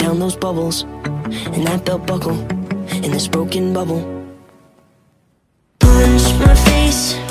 count those bubbles and that belt buckle in this broken bubble. Punch my face